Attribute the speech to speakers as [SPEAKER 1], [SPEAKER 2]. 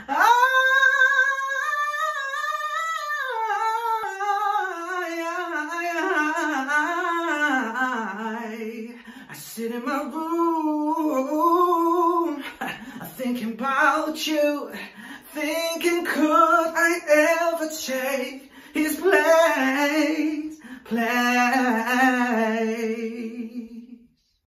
[SPEAKER 1] I sit in my room, thinking about you, thinking could I ever take his place.